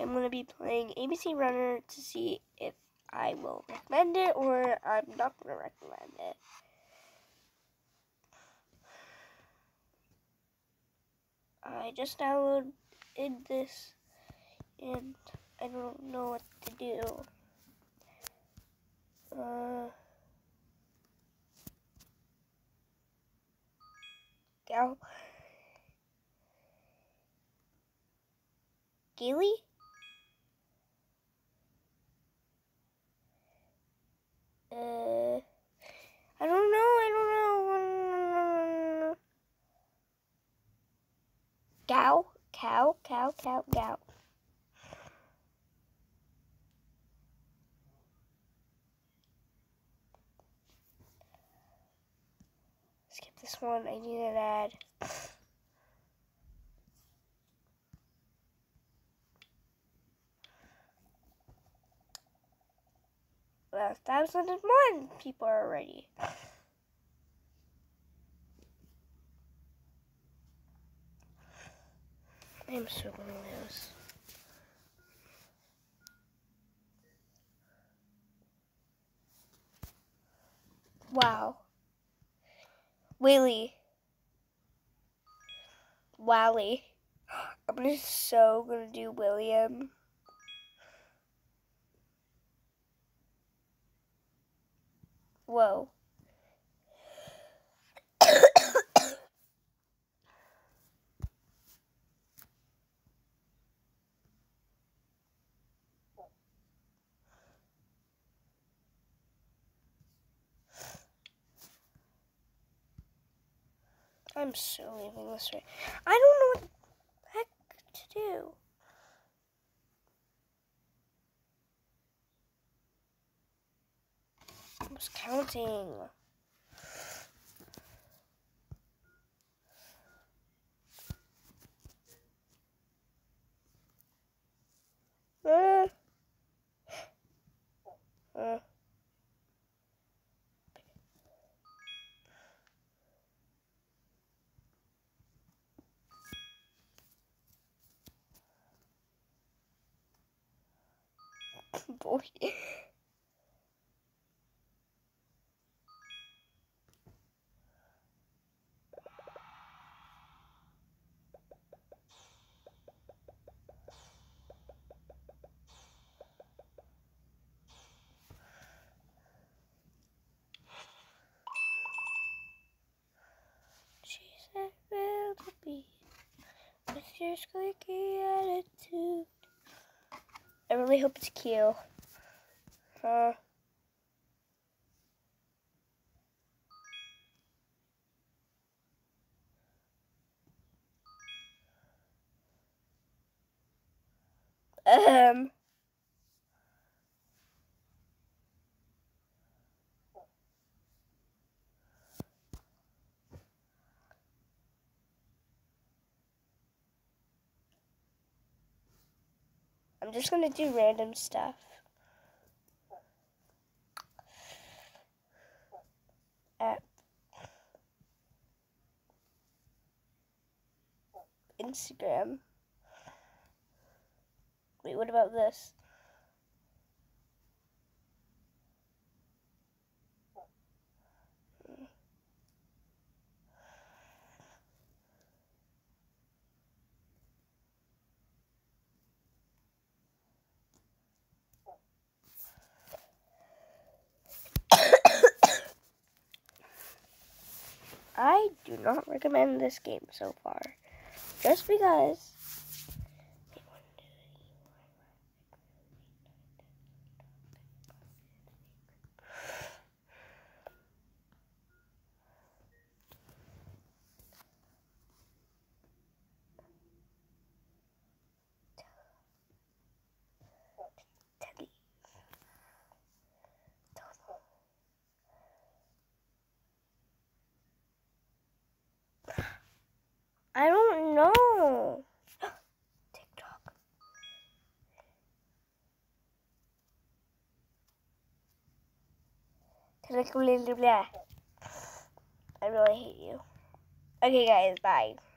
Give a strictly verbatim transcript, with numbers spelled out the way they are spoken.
I'm going to be playing A B C Runner to see if I will recommend it or I'm not going to recommend it. I just downloaded this and I don't know what to do. Uh, Gal. Gaily? Uh, I don't know, I don't know. Cow, cow, cow, cow, cow. Skip this one, I need an ad. Well, one thousand one people already. I'm so gonna lose. Wow. Willie. Wally. I'm just so gonna do William. Whoa. I'm so leaving this way. I don't know what the heck to do. I was counting. Uh, uh. Boy. She said, "Well, to be with your squeaky attitude." I really hope it's cute. Huh? Um. I'm just gonna do random stuff. At Instagram. Wait, what about this? I do not recommend this game so far. Just because I don't know. TikTok. I really hate you. Okay, guys, bye.